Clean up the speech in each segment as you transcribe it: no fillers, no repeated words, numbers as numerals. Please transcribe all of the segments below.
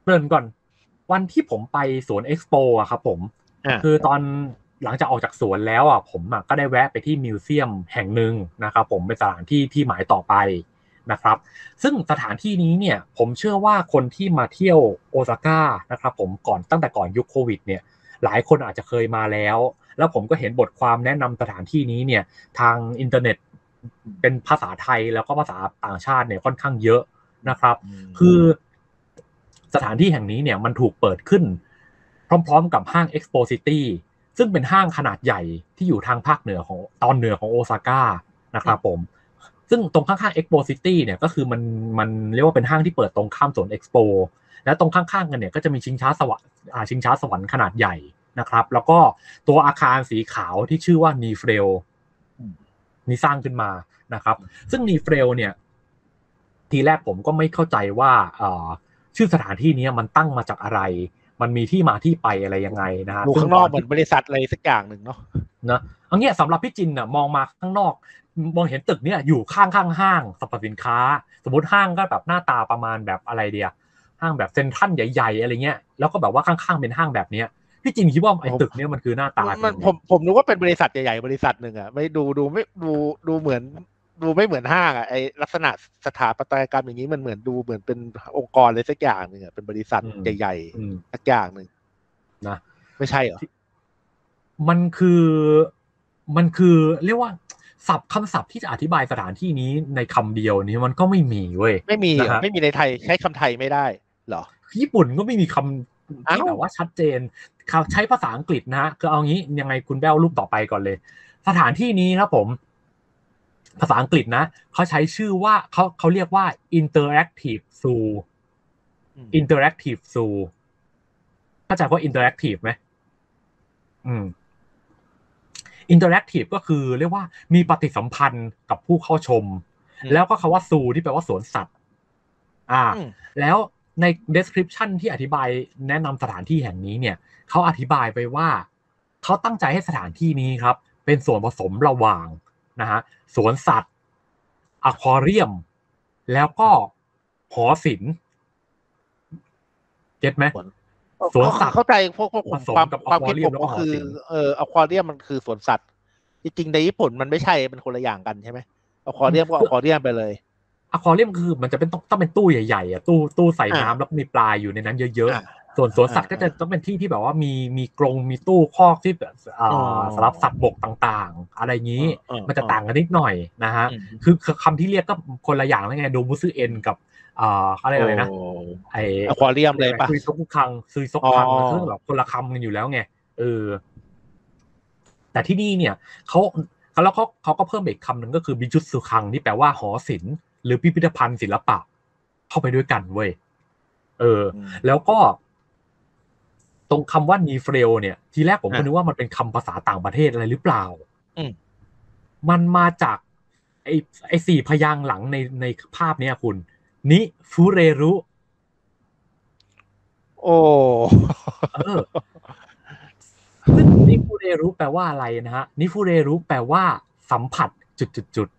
เริ่มก่อนวันที่ผมไปสวนเอ็กซ์โปอะครับผมคือตอนหลังจากออกจากสวนแล้วอ่ะผมก็ได้แวะไปที่มิวเซียมแห่งหนึ่งนะครับผมเป็นสถานที่ที่หมายต่อไปนะครับซึ่งสถานที่นี้เนี่ยผมเชื่อว่าคนที่มาเที่ยวโอซาก้านะครับผมตั้งแต่ก่อนยุคโควิดเนี่ยหลายคนอาจจะเคยมาแล้วผมก็เห็นบทความแนะนำสถานที่นี้เนี่ยทางอินเทอร์เน็ตเป็นภาษาไทยแล้วก็ภาษาต่างชาติเนี่ยค่อนข้างเยอะนะครับคือสถานที่แห่งนี้เนี่ยมันถูกเปิดขึ้นพร้อมๆกับห้าง Expo City ซึ่งเป็นห้างขนาดใหญ่ที่อยู่ทางภาคเหนือของตอนเหนือของโอซาก้านะครับผมซึ่งตรงข้างๆ Expo City เนี่ยก็คือมันเรียกว่าเป็นห้างที่เปิดตรงข้ามสวน Expo และตรงข้างๆกันเนี่ยก็จะมีชิงช้าสวรรค์ขนาดใหญ่นะครับแล้วก็ตัวอาคารสีขาวที่ชื่อว่านีเฟลนี่สร้างขึ้นมานะครับซึ่งนีเฟลเนี่ยทีแรกผมก็ไม่เข้าใจว่าชื่อสถานที่นี้มันตั้งมาจากอะไรมันมีที่มาที่ไปอะไรยังไงนะฮะดูข้างนอกเหมือนบริษัทอะไรสักอย่างหนึ่งเนาะนะเอางี้สำหรับพี่จินน่ะมองมาข้างนอกมองเห็นตึกเนี่ยอยู่ข้างห้างสรรพสินค้าสมมติห้างก็แบบหน้าตาประมาณแบบอะไรเดียห้างแบบเซ็นทรัลใหญ่ๆอะไรเงี้ยแล้วก็แบบว่าข้างๆเป็นห้างแบบเนี้ยพี่จินคิดว่าไอ้ตึกเนี่ยมันคือหน้าตาผมนึกว่าเป็นบริษัทใหญ่ๆบริษัทหนึ่งอ่ะไม่ดูเหมือนดูไม่เหมือนห้างอ่ะไอลักษณะสถาปัตยกรรมอย่างนี้มันเหมือนดูเหมือนเป็นองค์กรอะไรสักอย่างหนึ่งอ่ะเป็นบริษัทใหญ่ๆสักอย่างหนึ่งนะไม่ใช่เหรอมันคือเรียกว่าคำศัพท์ที่จะอธิบายสถานที่นี้ในคำเดียวนี้มันก็ไม่มีเว้ยไม่มีนะฮะไม่มีในไทยใช้คำไทยไม่ได้เหรอญี่ปุ่นก็ไม่มีคำที่แบบว่าชัดเจนใช้ภาษาอังกฤษนะฮะคือเอางี้ยังไงคุณแบ้วรูปต่อไปก่อนเลยสถานที่นี้ครับผมภาษาอังกฤษนะเขาใช้ชื่อว่าเขาเรียกว่า interactive zoo interactive zoo เข้าใจว่า interactive ไหมinteractive ก็คือเรียกว่ามีปฏิสัมพันธ์กับผู้เข้าชมแล้วก็คำว่า zoo ที่แปลว่าสวนสัตว์แล้วใน description ที่อธิบายแนะนำสถานที่แห่งนี้เนี่ยเขาอธิบายไปว่าเขาตั้งใจให้สถานที่นี้ครับเป็นส่วนผสมระหว่างนะฮะสวนสัตว์อควาเรียมแล้วก็หอศิลป์เก็ตไหมสวนสัตว์เข้าใจพวกความคิดผมก็คืออควาเรียมมันคือสวนสัตว์จริงๆในญี่ปุ่นมันไม่ใช่เป็นคนละอย่างกันใช่ไหมอควาเรียมก็อควาเรียมไปเลยอควาเรียมคือมันจะเป็นต้องเป็นตู้ใหญ่ๆอ่ะตู้ใส่น้ำแล้วมีปลาอยู่ในนั้นเยอะๆส่วนสวนสัตว์ก็จะต้องเป็นที่ที่แบบว่ามีกรงมีตู้คอกที่แบบสำหรับสัตว์บกต่างๆอะไรงี้มันจะต่างกันนิดหน่อยนะฮะคือคำที่เรียกก็คนละอย่างแล้วไงโดมุสึเอ็นกับอะไรนะไออควาเรียมเลยปะซุยซกคังคือแบบคนละคำกันอยู่แล้วไงแต่ที่นี่เนี่ยเขาก็เพิ่มอีกคำหนึ่งก็คือบิจุสึคังที่แปลว่าหอศิลป์หรือพิพิธภัณฑ์ศิลปะเข้าไปด้วยกันเว้ยแล้วก็ตรงคำว่านีเฟลเนี่ยทีแรกผมก็นึกว่ามันเป็นคำภาษาต่างประเทศอะไรหรือเปล่ามันมาจากไอ้4 พยางค์หลังในภาพนี้คุณนิฟูเรรุซึ่งนิฟูเรรุแปลว่าอะไรนะฮะนิฟูเรรุแปลว่าสัมผัสจุด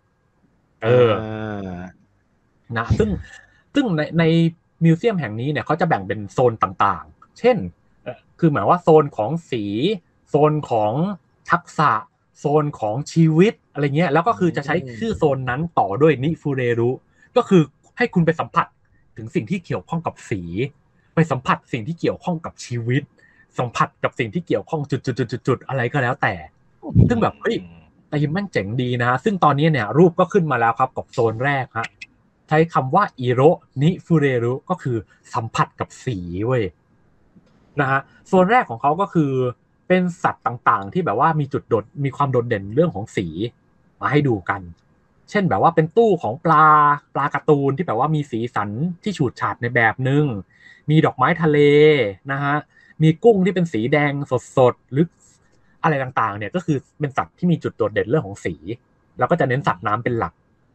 นะซึ่งในมิวเซียมแห่งนี้เนี่ยเขาจะแบ่งเป็นโซนต่างๆเช่นคือหมายว่าโซนของสีโซนของทักษะโซนของชีวิตอะไรเงี้ยแล้วก็คือจะใช้ชื่อโซนนั้นต่อด้วยนิฟูเรรุก็คือให้คุณไปสัมผัสถึงสิ่งที่เกี่ยวข้องกับสีไปสัมผัสสิ่งที่เกี่ยวข้องกับชีวิตสัมผัสกับสิ่งที่เกี่ยวข้องจุดอะไรก็แล้วแต่ซึ่งแบบเฮ้ยแต่ยังมันเจ๋งดีนะซึ่งตอนนี้เนี่ยรูปก็ขึ้นมาแล้วครับกับโซนแรกฮะใช้คำว่าอิโรนิฟูเรรุก็คือสัมผัสกับสีเว้ยนะฮะโซนแรกของเขาก็คือเป็นสัตว์ต่างๆที่แบบว่ามีความโดดเด่นเรื่องของสีมาให้ดูกันเช่นแบบว่าเป็นตู้ของปลาการ์ตูนที่แบบว่ามีสีสันที่ฉูดฉาดในแบบนึงมีดอกไม้ทะเลนะฮะมีกุ้งที่เป็นสีแดงสดๆหรืออะไรต่างๆเนี่ยก็คือเป็นสัตว์ที่มีจุดโดดเด่นเรื่องของสีแล้วก็จะเน้นสัตว์น้ำเป็นหลัก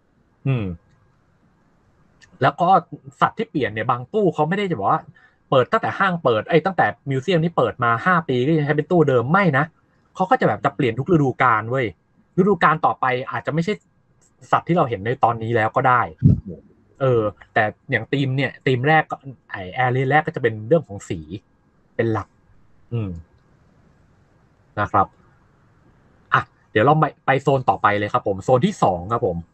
แล้วก็สัตว์ที่เปลี่ยนเนี่ยบางตู้เขาไม่ได้จะบอกว่าเปิดตั้งแต่ห้างเปิดตั้งแต่มิวเซียมนี้เปิดมา5 ปีก็ยังใช้เป็นตู้เดิมไม่นะเขาก็จะแบบจะเปลี่ยนทุกฤดูกาลเว้ยฤดูกาลต่อไปอาจจะไม่ใช่สัตว์ที่เราเห็นในตอนนี้แล้วก็ได้แต่อย่างธีมแรกก็แอเรียแรกก็จะเป็นเรื่องของสีเป็นหลักนะครับอ่ะเดี๋ยวเราไปโซนต่อไปเลยครับผมโซนที่2ครับผม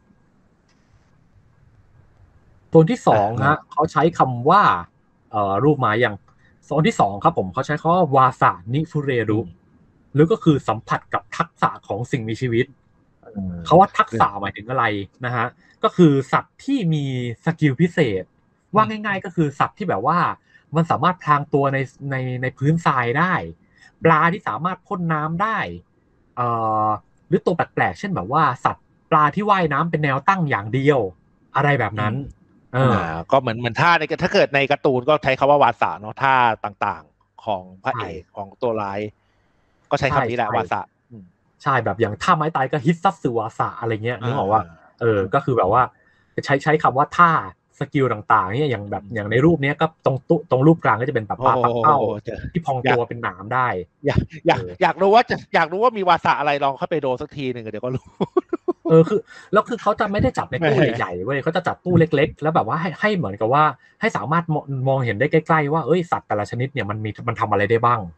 โซนที่2ฮะเขาใช้คำว่ารูปมาอย่างโซนที่2ครับผมเขาใช้คำว่าวาสานิฟุเรรุหรือก็คือสัมผัสกับทักษะของสิ่งมีชีวิตเขาว่าทักษะหมายถึงอะไรนะฮะก็คือสัตว์ที่มีสกิลพิเศษว่าง่ายๆก็คือสัตว์ที่แบบว่ามันสามารถพลางตัวในพื้นทรายได้ปลาที่สามารถพ่นน้ำได้เอ่อหรือตัวแปลกๆเช่นแบบว่าสัตว์ปลาที่ว่ายน้ำเป็นแนวตั้งอย่างเดียวอะไรแบบนั้นก็เหมือนท่าถ้าเกิดในการ์ตูนก็ใช้คำว่าวาสะเนาะท่าต่างๆของพระเอกของตัวร้ายก็ใช้คำนี้แหละวาสะใช่แบบอย่างท่าไม้ตายก็ฮิตซัตสึวาสะอะไรเงี้ยนึกออกว่าก็คือแบบว่าใช้คำว่าท่าสกิลต่างๆเนี่ยอย่างในรูปนี้ก็ตรงรูปกลางก็จะเป็นแบบปลาปักเป้าที่พองตัวเป็นหนามได้อยากรู้ว่ามีวาสะอะไรลองเข้าไปโดสักทีหนึ่งเดี๋ยวก็รู้คือเขาจะไม่ได้จับในตู้ใหญ่ๆเว้ยเขาจะจับตู้เล็กๆแล้วแบบว่าให้เหมือนกับว่าให้สามารถมองเห็นได้ใกล้ๆว่าสัตว์แต่ละชนิดเนี่ยมันทำอะไรได้บ้าง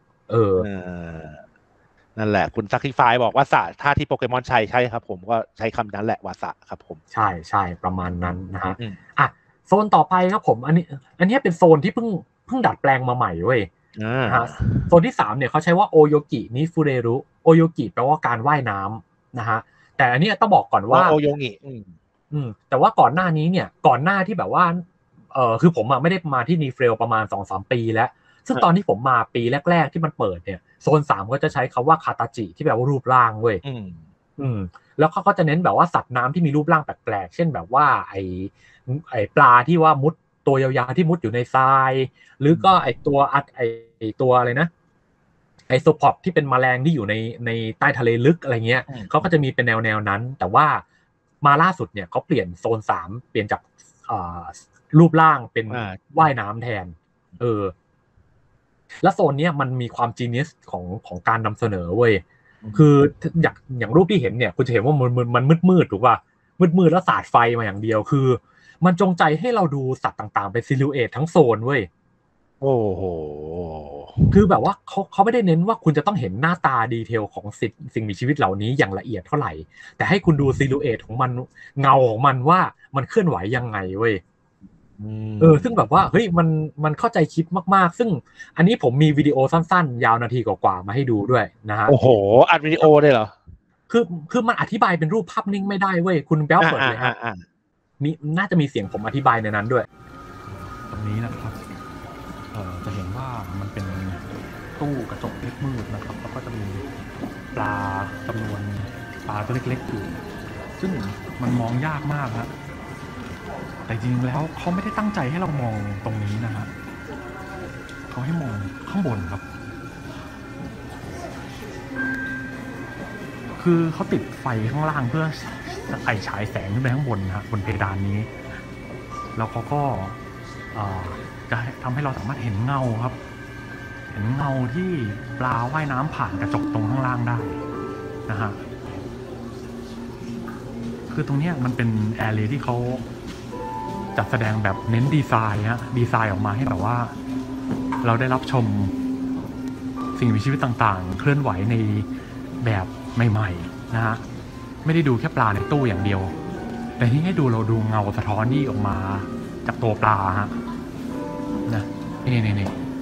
นั่นแหละคุณซักคิฟายบอกว่าสะท่าที่โปเกมอนใช่ครับผมก็ใช้คำนั้นแหละวาสะครับผมใช่ประมาณนั้นนะฮะอ่ะโซนต่อไปครับผมอันนี้เป็นโซนที่เพิ่งดัดแปลงมาใหม่เว้ยนะฮะโซนที่3เนี่ยเขาใช้ว่าโอโยกินิฟูเรรุโอโยกิแปลว่าการว่ายน้ำนะฮะแต่อันนี้ต้องบอกก่อนว่าโอโยงิแต่ว่าก่อนหน้านี้เนี่ยก่อนหน้าที่แบบว่าคือผมไม่ได้มาที่นีเฟลประมาณ 2-3 ปีแล้วซึ่งตอนที่ผมมาปีแรกๆที่มันเปิดเนี่ยโซน3ก็จะใช้คำว่าคาตาจิที่แปลว่ารูปร่างเว้ยแล้วเขาก็จะเน้นแบบว่าสัตว์น้ำที่มีรูปร่างแปลกๆเช่นแบบว่าไอ้ปลาที่ว่ามุดตัวยาวๆที่มุดอยู่ในทรายหรือก็ไอ้ตัวอะไรนะไอโซพอดที่เป็นแมลงที่อยู่ในใต้ทะเลลึกอะไรเงี้ยเขาก็จะมีเป็นแนวนั้นแต่ว่ามาล่าสุดเนี่ยเขาเปลี่ยนโซน3เปลี่ยนจากรูปร่างเป็นว่ายน้ำแทนแล้วโซนเนี้ยมันมีความจีเนียสของการนำเสนอเว้ยคืออย่างรูปที่เห็นเนี่ยคุณจะเห็นว่ามันมืดถูกป่ะมืดแล้วสาดไฟมาอย่างเดียวคือมันจงใจให้เราดูสัตว์ต่างๆเป็นซิลูเอททั้งโซนเว้ยโอ้โหคือแบบว่าเขาไม่ได้เน้นว่าคุณจะต้องเห็นหน้าตาดีเทลของสิ่งมีชีวิตเหล่านี้อย่างละเอียดเท่าไหร่แต่ให้คุณดูซิลูเอทของมันเงาของมันว่ามันเคลื่อนไหวยังไงเว้ยซึ่งแบบว่าเฮ้ยมันเข้าใจคิดมากๆซึ่งอันนี้ผมมีวิดีโอสั้นๆยาวนาทีกว่าๆมาให้ดูด้วยนะฮะโอ้โหอัดวิดีโอได้เหรอคือมันอธิบายเป็นรูปภาพนิ่งไม่ได้เว้ยคุณแป๊บเปิดเลยฮะน่าจะมีเสียงผมอธิบายในนั้นด้วยตรงนี้นะครับจะเห็นว่ามันเป็นตู้กระจกเล็กมืดนะครับแล้วก็จะมีปลาจำนวนปลาตัวเล็กๆอยู่ซึ่งมันมองยากมากครับแต่จริงแล้วเขาไม่ได้ตั้งใจให้เรามองตรงนี้นะฮะเขาให้มองข้างบนครับคือเขาติดไฟข้างล่างเพื่อฉายแสงขึ้นไปข้างบนนะฮะบนเพดานนี้แล้วเขาก็จะทำให้เราสามารถเห็นเงาครับเห็นเงาที่ปลาว่ายน้ำผ่านกระจกตรงข้างล่างได้นะฮะคือตรงนี้มันเป็นแอเรียที่เขาจัดแสดงแบบเน้นดีไซน์ดีไซน์ออกมาให้แบบว่าเราได้รับชมสิ่งมีชีวิตต่างๆเคลื่อนไหวในแบบใหม่ๆนะฮะไม่ได้ดูแค่ปลาในตู้อย่างเดียวแต่ที่ให้เราดูเงาสะท้อนที่ออกมาจากตัวปลาฮะนะนี่เห็น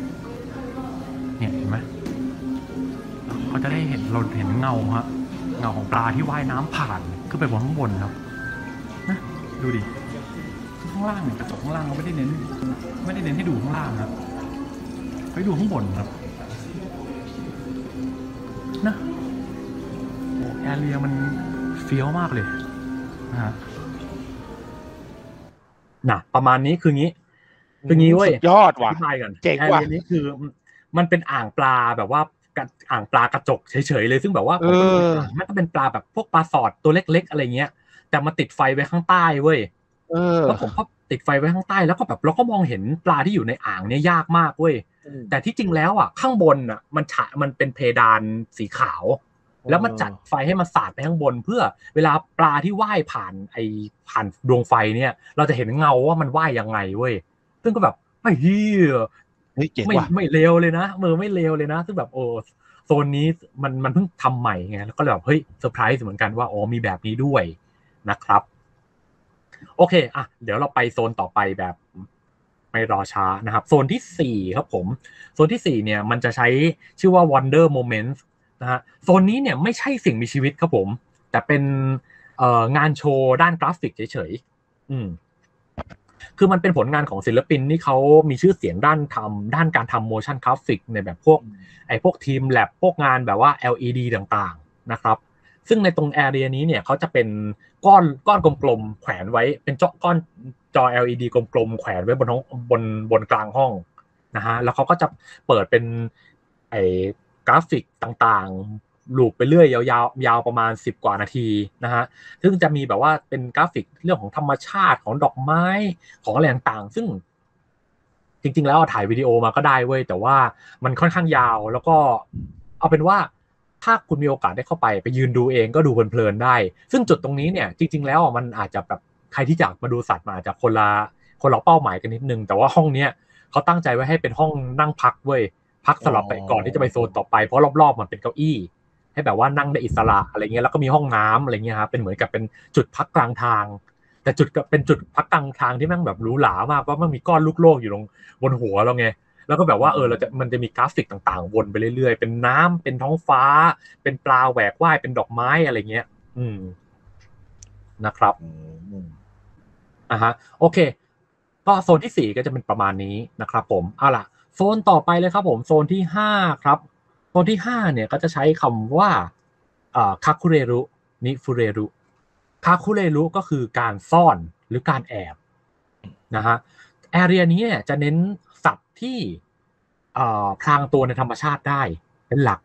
ไหมเขาจะได้เราเห็นเงาฮะเงาของปลาที่ว่ายน้ำผ่านขึ้นไปบนข้างบนครับนะดูดิข้างล่างเนี่ยกระจกข้างล่างเขาไม่ได้เน้นให้ดูข้างล่างครับให้ดูข้างบนครับนะแอเรียมันเฟี้ยวมากเลยนะฮะประมาณนี้คืองี้เว้ยยอดว่ะเจ๋งว่ะนี้คือมันเป็นอ่างปลาแบบว่าอ่างปลากระจกเฉยๆเลยซึ่งแบบว่าผมมันก็เป็นปลาแบบพวกปลาสอดตัวเล็กๆอะไรเงี้ยแต่มาติดไฟไว้ข้างใต้เว้ยแล้วผมก็ติดไฟไว้ข้างใต้แล้วก็แบบเราก็มองเห็นปลาที่อยู่ในอ่างเนี่ยยากมากเว้ยแต่ที่จริงแล้วอ่ะข้างบนอ่ะมันเป็นเพดานสีขาวแล้วมันจัดไฟให้มันสาดไปข้างบนเพื่อเวลาปลาที่ว่ายผ่านดวงไฟเนี่ยเราจะเห็นเงาว่ามันว่ายยังไงเว้ยซึ่งก็แบบไม่เหี้ยไม่เลวเลยนะไม่เลวเลยนะซึ่งแบบโซนนี้มันเพิ่งทำใหม่ไงแล้วก็เลยแบบเฮ้ยเซอร์ไพรส์เหมือนกันว่ามีแบบนี้ด้วยนะครับโอเคอ่ะเดี๋ยวเราไปโซนต่อไปแบบไม่รอช้านะครับโซนที่4ครับผมโซนที่4เนี่ยมันจะใช้ชื่อว่า Wonder Moments นะฮะโซนนี้เนี่ยไม่ใช่สิ่งมีชีวิตครับผมแต่เป็นงานโชว์ด้านกราฟิกเฉยๆคือมันเป็นผลงานของศิลปินที่เขามีชื่อเสียงด้านการทำ motion graphic ในแบบพวกทีมแลบพวกงานแบบว่า LED ต่างๆนะครับซึ่งในตรงแอเรียนี้เนี่ยเขาจะเป็นก้อนกลมๆแขวนไว้เป็นก้อนจอ LED กลมๆแขวนไว้บนกลางห้องนะฮะแล้วเขาก็จะเปิดเป็นไอ้กราฟิกต่างๆลูปไปเรื่อยยาวประมาณ10กว่านาทีนะฮะซึ่งจะมีแบบว่าเป็นกราฟิกเรื่องของธรรมชาติของดอกไม้ของอะไรต่างๆซึ่งจริงๆแล้วถ่ายวิดีโอมาก็ได้เว้ยแต่ว่ามันค่อนข้างยาวแล้วก็เอาเป็นว่าถ้าคุณมีโอกาสได้เข้าไปยืนดูเองก็ดูเพลินๆได้ซึ่งจุดตรงนี้เนี่ยจริงๆแล้วมันอาจจะแบบใครที่อยากมาดูสัตว์มาอาจจะคนละเป้าหมายกันนิดนึงแต่ว่าห้องเนี้ยเขาตั้งใจไว้ให้เป็นห้องนั่งพักเว้ยพักสำหรับไปก่อนที่จะไปโซนต่อไปเพราะรอบๆมันเป็นเก้าอี้ให้แบบว่านั่งได้อิสระอะไรเงี้ยแล้วก็มีห้องน้ำอะไรเงี้ยครับเป็นเหมือนกับเป็นจุดพักกลางทางแต่เป็นจุดพักกลางทางที่แม่งแบบหรูหรามากเพราะมันมีก้อนลูกโลกอยู่บนหัวเราไงแล้วก็แบบว่ามันจะมีกราฟิกต่างๆวนไปเรื่อยๆเป็นน้ำเป็นท้องฟ้าเป็นปลาแหวกว่ายเป็นดอกไม้อะไรเงี้ยนะครับฮะโอเคก็โซนที่4ก็จะเป็นประมาณนี้นะครับผมเอาล่ะโซนต่อไปเลยครับผมโซนที่5ครับโซนที่5เนี่ยก็จะใช้คำว่าคาคุเรรุนิฟุเรรุคาคุเรรุก็คือการซ่อนหรือการแอบนะฮะแอเรียนี้เนี่ยจะเน้นสัตว์ที่พรางตัวในธรรมชาติได้เป็นหลัก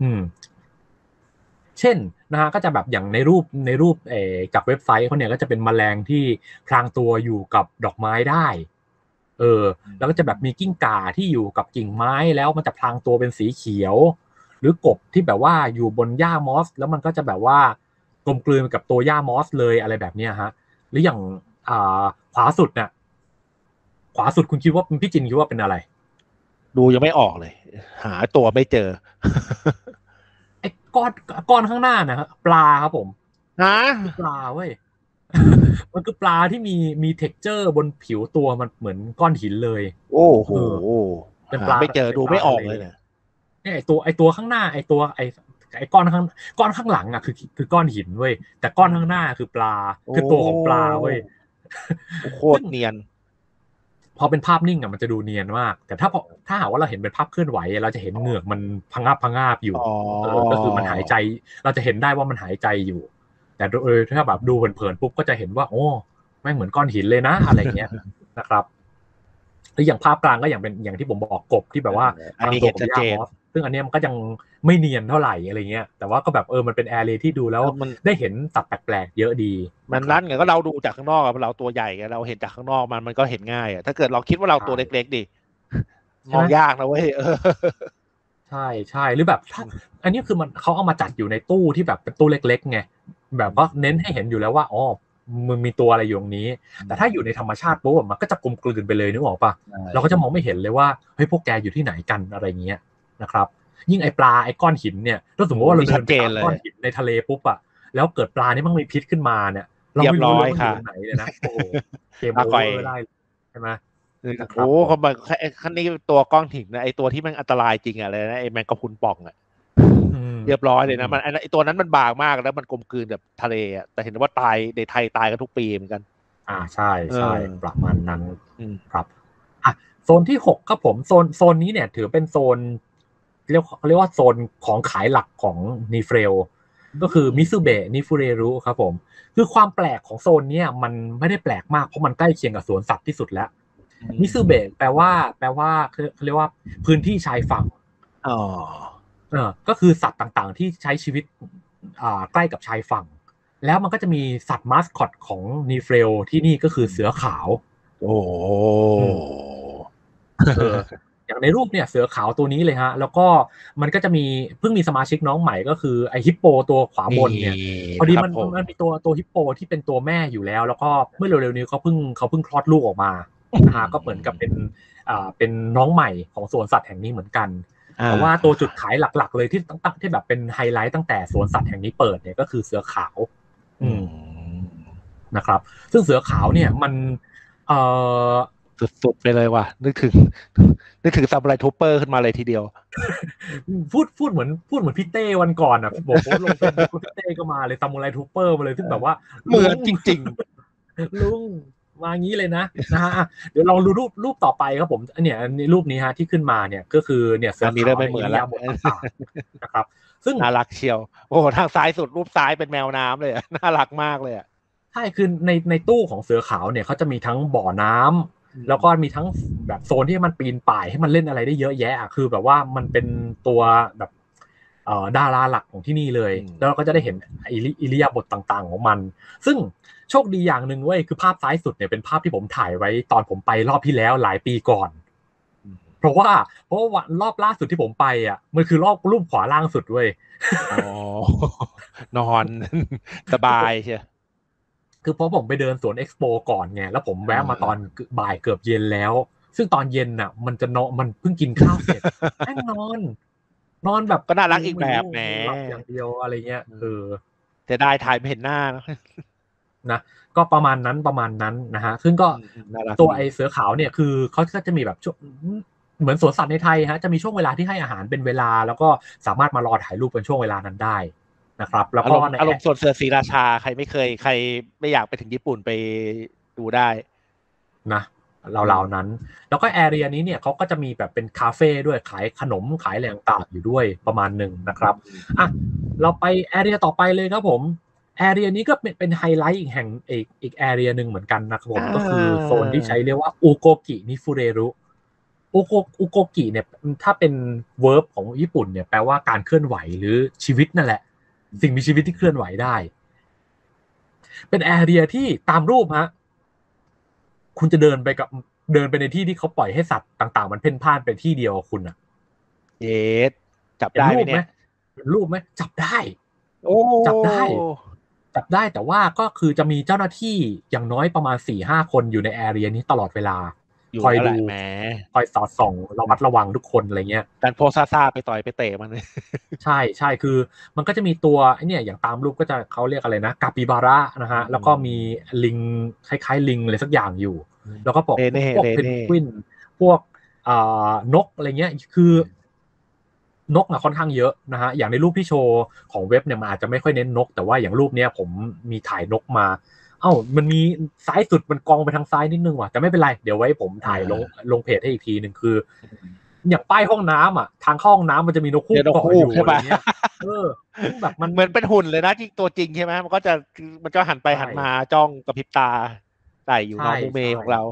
เช่นนะฮะก็จะแบบอย่างในรูปจากเว็บไซต์เขาเนี่ยก็จะเป็นแมลงที่พรางตัวอยู่กับดอกไม้ได้แล้วก็จะแบบมีกิ้งก่าที่อยู่กับกิ่งไม้แล้วมันจะพรางตัวเป็นสีเขียวหรือกบที่แบบว่าอยู่บนหญ้ามอสแล้วมันก็จะแบบว่ากลมกลืนกับตัวหญ้ามอสเลยอะไรแบบนี้ฮะหรืออย่างขวาสุดคุณคิดว่าพี่จินคิดว่าเป็นอะไรดูยังไม่ออกเลยหาตัวไม่เจอไอ้ก้อนข้างหน้านะครับปลาครับผมปลาเว้ยมันคือปลาที่มีเท็กเจอร์บนผิวตัวมันเหมือนก้อนหินเลยโอ้โหเป็นปลาไม่เจอดูไม่ออกเลยเนี่ยไอตัวข้างหน้าไอก้อนข้างหลังอ่ะคือก้อนหินเว้ยแต่ก้อนข้างหน้าคือปลาคือตัวของปลาเว้ยโคตรเนียนพอเป็นภาพนิ่งอ่ะมันจะดูเนียนมากแต่ถ้าหากว่าเราเห็นเป็นภาพเคลื่อนไหวเราจะเห็นเหงือกมันพังาบอยู่ก็คือมันหายใจเราจะเห็นได้ว่ามันหายใจอยู่แต่ถ้าแบบดูเผินๆปุ๊บก็จะเห็นว่าโอ้ไม่เหมือนก้อนหินเลยนะอะไรเงี้ยนะครับหรืออย่างภาพกลางก็อย่างที่ผมบอกกบที่แบบว่าอันนี้เห็นชัดเจนซึ่งอันนี้มันก็ยังไม่เนียนเท่าไหร่อะไรเงี้ยแต่ว่าก็แบบมันเป็นแอเรียที่ดูแล้วมันได้เห็นสัตว์แปลกๆเยอะดีมันนั่นไงก็เราดูจากข้างนอกเราตัวใหญ่ไงเราเห็นจากข้างนอกมันก็เห็นง่ายอ่ะถ้าเกิดเราคิดว่าเราตัวเล็กๆดิมองยากนะเว้ยใช่หรือแบบอันนี้คือมันเขาเอามาจัดอยู่ในตู้ที่แบบเป็นตู้เล็กๆไงแบบว่าเน้นให้เห็นอยู่แล้วว่าอ๋อมึงมีตัวอะไรอยู่ตรงนี้แต่ถ้าอยู่ในธรรมชาติปุ๊บมันก็จะกลมกลืนไปเลยนึกออกป่ะเราก็จะมองไม่เห็นเลยว่าเฮ้ยพวกแกอยู่ที่ไหนกันอะไรเงี้ยนะครับยิ่งไอ้ปลาไอ้ก้อนหินเนี่ยถ้าสมมติว่าเราเดินไปก้อนหินในทะเลปุ๊บอะแล้วเกิดปลานี่มันมีพิษขึ้นมาเนี่ยเราไม่รู้ว่ามันอยู่ไหนเลยนะโอ้เกมโอเวอร์ได้ใช่ไหมโอ้เขาบอกขั้นนี้ตัวก้อนหินนะไอตัวที่มันอันตรายจริงอะเลยนะไอแมงกะพรุนป่องอะเรียบร้อยเลยนะมันไอตัวนั้นมันบางมากแล้วมันกลมกลืนกับทะเลอะแต่เห็นว่าตายในไทยตายกันทุกปีเหมือนกันใช่ประมาณนั้นครับโซนที่6ครับผมโซนนี้เนี่ยถือเป็นโซนเรียกว่าโซนของขายหลักของนิเฟลก็คือมิซูเบะนิฟูเรรุครับผมคือความแปลกของโซนนี้มันไม่ได้แปลกมากเพราะมันใกล้เคียงกับสวนสัตว์ที่สุดแล้วมิซูเบะแปลว่าเขาเรียกว่าพื้นที่ชายฝั่งก็คือสัตว์ต่างๆที่ใช้ชีวิตใกล้กับชายฝั่งแล้วมันก็จะมีสัตว์มาสคอตของนีเฟลที่นี่ก็คือเสือขาวโอ้อย่างในรูปเนี่ยเสือขาวตัวนี้เลยฮะแล้วก็มันก็จะมีเพิ่งมีสมาชิกน้องใหม่ก็คือไอฮิปโปตัวขวาบนเนี่ยพอดีมันมีตัวฮิปโปที่เป็นตัวแม่อยู่แล้วแล้วก็เมื่อเร็วๆนี้เขาเพิ่งคลอดลูกออกมานะฮะก็เหมือนกับเป็นน้องใหม่ของสวนสัตว์แห่งนี้เหมือนกันแต่ว่าตัวจุดขายหลักๆเลยที่ตั้งที่แบบเป็นไฮไลท์ตั้งแต่สวนสัตว์แห่งนี้เปิดเนี่ยก็คือเสือขาวนะครับซึ่งเสือขาวเนี่ยมันสุดๆไปเลยว่ะนึกถึงซามูไรทูเปอร์ขึ้นมาเลยทีเดียวพูดเหมือนพี่เต้วันก่อนอ่ะบอกว่าลงเป็นพี่เต้ก็มาเลยซามูไรทูเปอร์มาเลยซึ่งแบบว่าเหมือนจริงๆลุงมางี้เลยนะฮะเดี๋ยวลองดูรูปต่อไปครับผมเนี่ยรูปนี้ฮะที่ขึ้นมาเนี่ยก็คือเนี่ยเสือขาวไม่เหมือนแล้วนะครับซึ่งน่ารักเชียวโอ้ทางซ้ายสุดรูปซ้ายเป็นแมวน้ำเลยน่ารักมากเลยอ่ะใช่คือในตู้ของเสือขาวเนี่ยเขาจะมีทั้งบ่อน้ำแล้วก็มีทั้งแบบโซนที่มันปีนป่ายให้มันเล่นอะไรได้เยอะแยะคือแบบว่ามันเป็นตัวแบบดาราหลักของที่นี่เลยแล้วเราก็จะได้เห็นอิริยาบถต่างๆของมันซึ่งโชคดีอย่างนึงเว้ยคือภาพซ้ายสุดเนี่ยเป็นภาพที่ผมถ่ายไว้ตอนผมไปรอบที่แล้วหลายปีก่อนเพราะว่ารอบล่าสุดที่ผมไปอ่ะมันคือรูปขวาล่างสุดเว้ยนอนสบายใช่คือเพราะผมไปเดินสวนเอ็กซ์โปก่อนไงแล้วผมแวะมาตอนบ่ายเกือบเย็นแล้วซึ่งตอนเย็นน่ะมันจะนอนมันเพิ่งกินข้าวเสร็จแม่งนอนแบบก็น่ารักอีกแบบแหมอย่างเดียวอะไรเงี้ยจะได้ถ่ายไม่เห็นหน้านะก็ประมาณนั้นนะฮะซึ่งก็ตัวไอเสือขาวเนี่ยคือเขาก็จะมีแบบเหมือนสวนสัตว์ในไทยฮะจะมีช่วงเวลาที่ให้อาหารเป็นเวลาแล้วก็สามารถมารอถ่ายรูปเป็นช่วงเวลานั้นได้นะครับแล้วก็อารมณ์สวนเสือศรีราชาใครไม่อยากไปถึงญี่ปุ่นไปดูได้นะเรานั้นแล้วก็แอเรียนี้เนี่ยเขาก็จะมีแบบเป็นคาเฟ่ด้วยขายขนมขายแหล่งต่างอยู่ด้วยประมาณหนึ่งนะครับอ่ะเราไปแอเรียต่อไปเลยครับผมแอเรียนี้ก็เป็นไฮไลท์อีกแห่งอีกแอเรียนึงเหมือนกันนะครับผมก็คือโซนที่ใช้เรียกว่าอุโกกินิฟุเรรุอุโกกิเนี่ยถ้าเป็นเวิร์บของญี่ปุ่นเนี่ยแปลว่าการเคลื่อนไหวหรือชีวิตนั่นแหละสิ่งมีชีวิตที่เคลื่อนไหวได้เป็นแอเรียที่ตามรูปฮะคุณจะเดินไปในที่ที่เขาปล่อยให้สัตว์ต่างๆมันเพ่นพ่านไปที่เดียวคุณอ่ะเย็ดจับได้ไหมเนี่ยเห็นรูปไหมจับได้จับได้แต่ว่าก็คือจะมีเจ้าหน้าที่อย่างน้อยประมาณ 4-5 คนอยู่ในแอเรียนี้ตลอดเวลาคอยดูคอยสอดส่องระมัดระวังทุกคนอะไรเงี้ยการโพสซ่าไปต่อยไปเตะมันใช่คือมันก็จะมีตัวไอ้เนี่ยอย่างตามรูปก็จะเขาเรียกอะไรนะกาปิบาร่านะฮะแล้วก็มีลิงคล้ายๆลิงอะไรสักอย่างอยู่แล้วก็พวกเพนกวินพวกนกอะไรเงี้ยคือนกค่อนข้างเยอะนะฮะอย่างในรูปที่โชว์ของเว็บเนี่ยมันอาจจะไม่ค่อยเน้นนกแต่ว่าอย่างรูปเนี้ยผมมีถ่ายนกมามันมีซ้ายสุดมันกองไปทางซ้ายนิดนึงว่ะแต่ไม่เป็นไรเดี๋ยวไว้ผมถ่ายลงเพจให้อีกทีนึงคืออย่างป้ายห้องน้ำอ่ะทางเข้าห้องน้ำมันจะมีนกคู่เกาะอยู่อะไรเงี้ยแบบมันเหมือนเป็นหุ่นเลยนะจริงตัวจริงใช่ไหมมันก็หันไปหันมาจ้องกระพริบตาใส่อยู่น้องมูเมของเรา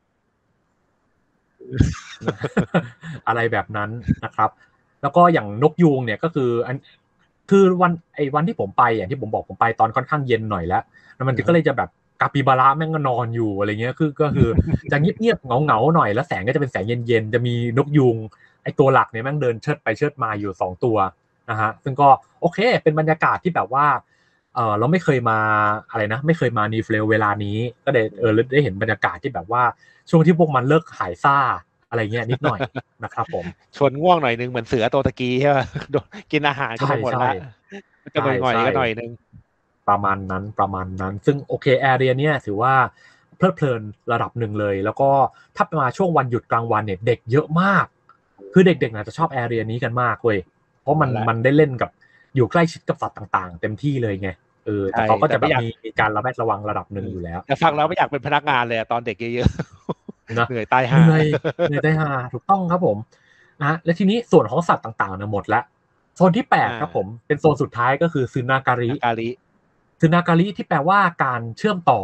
อะไรแบบนั้นนะครับแล้วก็อย่างนกยูงเนี่ยก็คือวันที่ผมไปอย่างที่ผมบอกผมไปตอนค่อนข้างเย็นหน่อยแล้วมันก็เลยจะแบบกาปิบาระแม่งก็นอนอยู่อะไรเงี้ยก็คือจะเงียบๆเงาๆหน่อยแล้วแสงก็จะเป็นแสงเย็นๆจะมีนกยูงไอตัวหลักเนี่ยแม่งเดินเชิดไปเชิดมาอยู่2ตัวนะฮะซึ่งก็โอเคเป็นบรรยากาศที่แบบว่าเราไม่เคยมาอะไรนะไม่เคยมานีเฟลเวลานี้ก็ได้เห็นบรรยากาศที่แบบว่าช่วงที่พวกมันเลิกหายซ่าอะไรเงี้ยนิดหน่อยนะครับผมชวนง่วงหน่อยนึงเหมือนเสือตัวตะกี้ใช่ไหมกินอาหารก็หมดแล้วจะหน่อยก็หน่อยนึงประมาณนั้นซึ่งโอเคแอเรียเนี่ยถือว่าเพลิดเพลินระดับหนึ่งเลยแล้วก็ถ้ามาช่วงวันหยุดกลางวันเนี่ยเด็กเยอะมากคือเด็กๆน่าจะชอบแอเรียนี้กันมากเว้ยเพราะมันได้เล่นกับอยู่ใกล้ชิดกับสัตว์ต่างๆเต็มที่เลยไงแต่เขาก็จะแบบมีการระแวดระวังระดับหนึ่งอยู่แล้วแต่ฟังแล้วไม่อยากเป็นพนักงานเลยตอนเด็กเยอะๆเหนื่อยตายห่าถูกต้องครับผมนะและทีนี้ส่วนของสัตว์ต่างๆเนี่ยหมดแล้วโซนที่8ครับผมเป็นโซนสุดท้ายก็คือซึนาการิที่แปลว่าการเชื่อมต่อ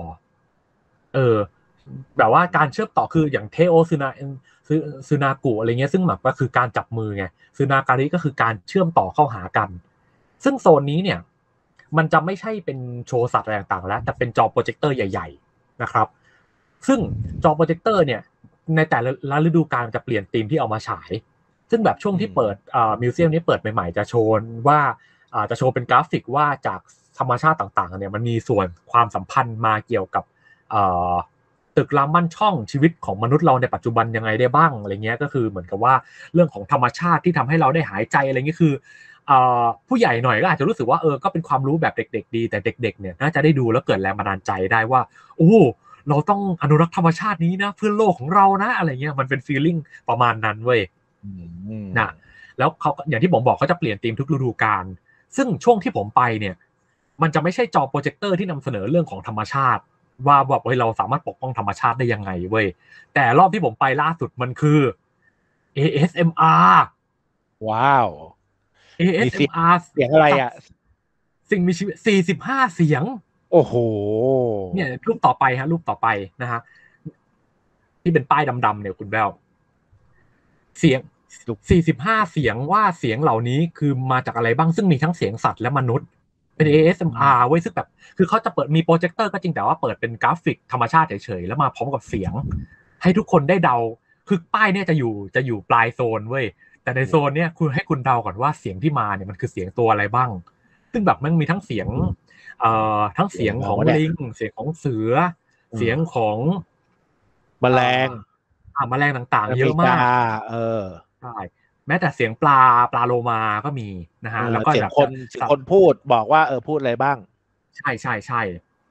แบบว่าการเชื่อมต่อคืออย่างเทโอซึนากุอะไรเงี้ยซึ่งหมายก็คือการจับมือไงซึนาการิก็คือการเชื่อมต่อเข้าหากันซึ่งโซนนี้เนี่ยมันจะไม่ใช่เป็นโชว์สัตว์อะไรต่างๆแล้วแต่เป็นจอโปรเจคเตอร์ใหญ่ๆนะครับซึ่งจอโปรเจคเตอร์เนี่ยในแต่ละฤดูกาลจะเปลี่ยนธีมที่เอามาฉายซึ่งแบบช่วงที่เปิดมิวเซียมนี้เปิดใหม่ๆจะโชว์ว่าจะโชว์เป็นกราฟิกว่าจากธรรมชาติต่างๆเนี่ยมันมีส่วนความสัมพันธ์มาเกี่ยวกับตึกรามบ้านช่องชีวิตของมนุษย์เราในปัจจุบันยังไงได้บ้างอะไรเงี้ยก็คือเหมือนกับว่าเรื่องของธรรมชาติที่ทำให้เราได้หายใจอะไรเงี้ยคือผู้ใหญ่หน่อยก็อาจจะรู้สึกว่าก็เป็นความรู้แบบเด็กๆดีแต่เด็กๆเนี่ยน่าจะได้ดูแล้วเกิดแรงบันดาลใจได้ว่าโอ้เราต้องอนุรักษ์ธรรมชาตินี้นะเพื่อโลกของเรานะอะไรเงี้ยมันเป็นฟีลลิ่งประมาณนั้นเว้ยนะแล้วเขาอย่างที่ผมบอกเขาจะเปลี่ยนธีมทุกฤดูกาลซึ่งช่วงที่ผมไปเนี่ยมันจะไม่ใช่จอโปรเจคเตอร์ที่นำเสนอเรื่องของธรรมชาติว่าแบบเราสามารถปกป้องธรรมชาติได้ยังไงเว้ยแต่รอบที่ผมไปล่าสุดมันคือ ASMR ว้าว ASMR เสียงอะไรอ่ะสิ่งมีชีวิต45เสียงโอ้โหเนี่ยรูปต่อไปฮะรูปต่อไปนะฮะที่เป็นป้ายดำๆเนี่ยคุณแววเสียง45เสียงว่าเสียงเหล่านี้คือมาจากอะไรบ้างซึ่งมีทั้งเสียงสัตว์และมนุษย์เป็น ASMR ไว้ซึ่งแบบคือเขาจะเปิดมีโปรเจคเตอร์ก็จริงแต่ว่าเปิดเป็นกราฟิกธรรมชาติเฉยๆแล้วมาพร้อมกับเสียงให้ทุกคนได้เดาคือป้ายเนี่ยจะอยู่ปลายโซนเว้ยแต่ในโซนเนี่ยคุณให้คุณเดาก่อนว่าเสียงที่มาเนี่ยมันคือเสียงตัวอะไรบ้างซึ่งแบบมันมีทั้งเสียงทั้งเสียงของลิงเสียงของเสือเสียงของแมลงต่างๆเยอะมากใช่แม้แต่เสียงปลาโลมาก็มีนะฮะแล้วก็เสียงคนพูดบอกว่าพูดอะไรบ้างใช่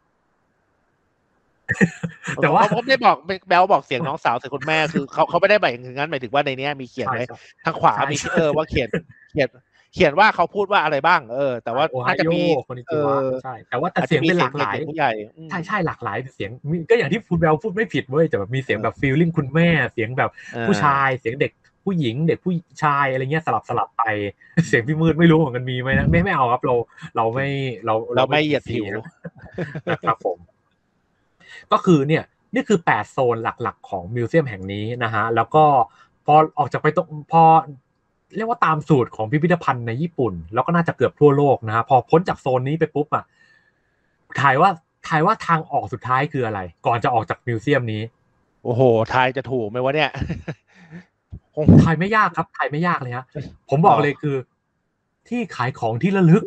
แต่ว่าผมได้บอกแบลบอกเสียงน้องสาวเสียงคุณแม่คือเขาไม่ได้หมายถึงงั้นหมายถึงว่าในนี้มีเขียนไว้ทางขวามีว่าเขียนว่าเขาพูดว่าอะไรบ้างแต่ว่าน่าจะมีใช่แต่ว่าแต่เสียงเป็นหลากหลายใช่หลากหลายเสียงก็อย่างที่คุณแบลพูดไม่ผิดเว้ยแต่แบบมีเสียงแบบฟีลลิ่งคุณแม่เสียงแบบผู้ชายเสียงเด็กผู้หญิงเด็กผู้ชายอะไรเงี้ยสลับไปเสียงพี่มืดไม่รู้เหมือนกันมีไหมนะไม่เอาครับเราไม่เหยียดผิวนะครับผมก็คือเนี่ยนี่คือ8โซนหลักๆของมิวเซียมแห่งนี้นะฮะแล้วก็พอออกจากไปพอเรียกว่าตามสูตรของพิพิธภัณฑ์ในญี่ปุ่นแล้วก็น่าจะเกือบทั่วโลกนะฮะพอพ้นจากโซนนี้ไปปุ๊บอ่ะทายว่าทางออกสุดท้ายคืออะไรก่อนจะออกจากมิวเซียมนี้โอ้โหทายจะถูกไหมวะเนี่ยทายไม่ยากครับทายไม่ยากเลยฮะผมบอกเลยคือที่ขายของที่ระลึก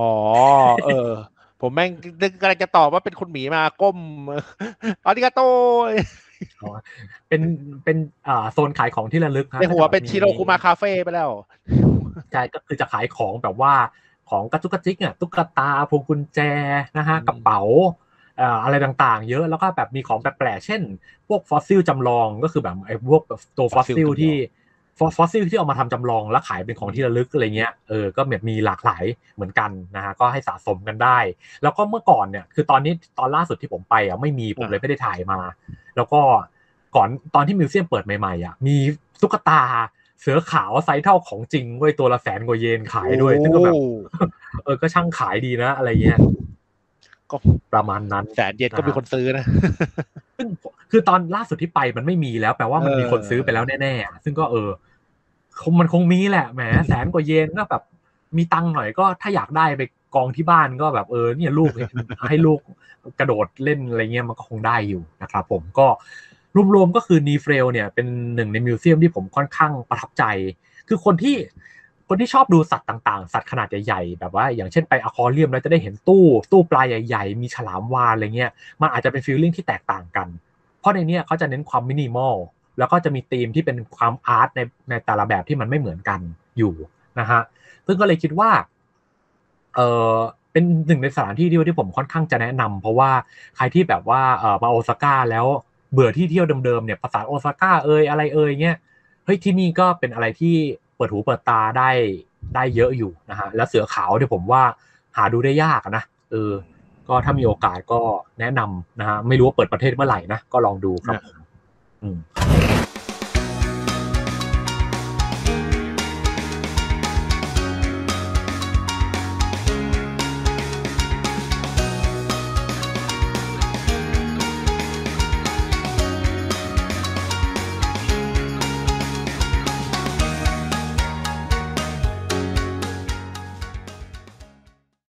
ผมแม่งกำลังจะตอบว่าเป็นคุณหมีมาก้มอาริกาโตเป็นโซนขายของที่ระลึกครับในหัวเป็นชิโรคุมาคาเฟ่ไปแล้วใช่ก็คือจะขายของแบบว่าของกระจุกกระจิกเนี่ยตุ๊กตาพวงกุญแจนะฮะกระเป๋าอะไรต่างๆเยอะแล้วก็แบบมีของแปลกๆเช่นพวกฟอสซิลจำลองก็คือแบบไอ้พวกตัวฟอสซิลที่เอามาทำจำลองแล้วขายเป็นของที่ระลึกอะไรเงี้ยก็แบบมีหลากหลายเหมือนกันนะฮะก็ให้สะสมกันได้แล้วก็เมื่อก่อนเนี่ยคือตอนล่าสุดที่ผมไปไม่มีผมเลยไม่ได้ถ่ายมาแล้วก็ก่อนตอนที่มิวเซียมเปิดใหม่ๆมีตุ๊กตาเสือขาวไซส์เท่าของจริงด้วยตัวละ100,000 กว่าเยนขายด้วยซึ่งก็แบบก็ช่างขายดีนะอะไรเงี้ยก็ประมาณนั้น 100,000 เยนก็มีคนซื้อนะซึ่งคือตอนล่าสุดที่ไปมันไม่มีแล้วแปลว่ามันมีคนซื้อไปแล้วแน่ๆซึ่งก็มันคงมีแหละแหม100,000 กว่าเยนก็แบบมีตังค์หน่อยก็ถ้าอยากได้ไปกองที่บ้านก็แบบเนี่ยลูกให้ลูกกระโดดเล่นอะไรเงี้ยมันก็คงได้อยู่นะครับผมก็รวมๆก็คือนีเฟลเนี่ยเป็นหนึ่งในมิวเซียมที่ผมค่อนข้างประทับใจคือคนที่ชอบดูสัตว์ต่างๆสัตว์ขนาดใหญ่ๆแบบว่าอย่างเช่นไปอควาเรียมแล้วจะได้เห็นตู้ปลาใหญ่ๆมีฉลามวาฬอะไรเงี้ยมันอาจจะเป็นฟีลลิ่งที่แตกต่างกันเพราะในนี้เขาจะเน้นความมินิมอลแล้วก็จะมีธีมที่เป็นความอาร์ตในแต่ละแบบที่มันไม่เหมือนกันอยู่นะฮะซึ่งก็เลยคิดว่าเป็นหนึ่งในสถานที่ที่ผมค่อนข้างจะแนะนำเพราะว่าใครที่แบบว่ามาโอซาก้าแล้วเบื่อที่เที่ยวเดิมๆเนี่ยภาษาโอซาก้าอะไรเงี้ยเฮ้ยที่นี่ก็เป็นอะไรที่เปิดหูเปิดตาได้เยอะอยู่นะฮะแล้วเสือขาวที่ผมว่าหาดูได้ยากนะก็ถ้ามีโอกาสก็แนะนำนะฮะไม่รู้ว่าเปิดประเทศเมื่อไหร่นะก็ลองดูครับ